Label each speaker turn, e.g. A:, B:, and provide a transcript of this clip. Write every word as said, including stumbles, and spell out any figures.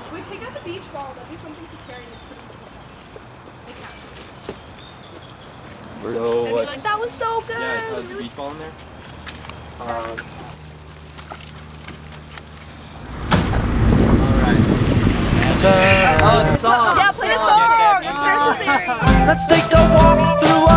A: We take out the beach ball, that'd be something to carry and put into the ball. Like catch it.
B: So,
A: And
B: like,
A: like, that was so good!
B: yeah, it has the beach ball in there. Um, Alright.
C: Oh, the song!
A: Yeah, play the song! It's necessary!
C: Let's take a walk through